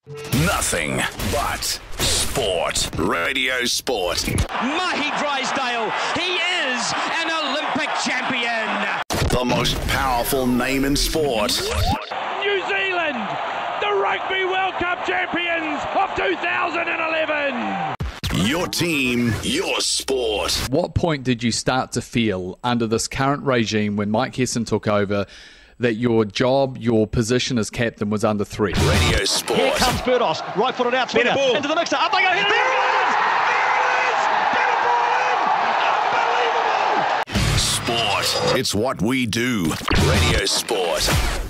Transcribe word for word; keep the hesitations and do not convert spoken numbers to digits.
Nothing but sport. Radio Sport. Mahi Drysdale, he is an Olympic champion. The most powerful name in sport. New Zealand, the Rugby World Cup champions of two thousand eleven. Your team, your sport. What point did you start to feel under this current regime when Mike Hesson took over that your job, your position as captain was under threat? Radio Sport. Here comes Burdos, right footed out swinger, into the mixer, up they go, here it is! There it is! Get a ball in! Unbelievable! Sport. It's what we do. Radio Sport.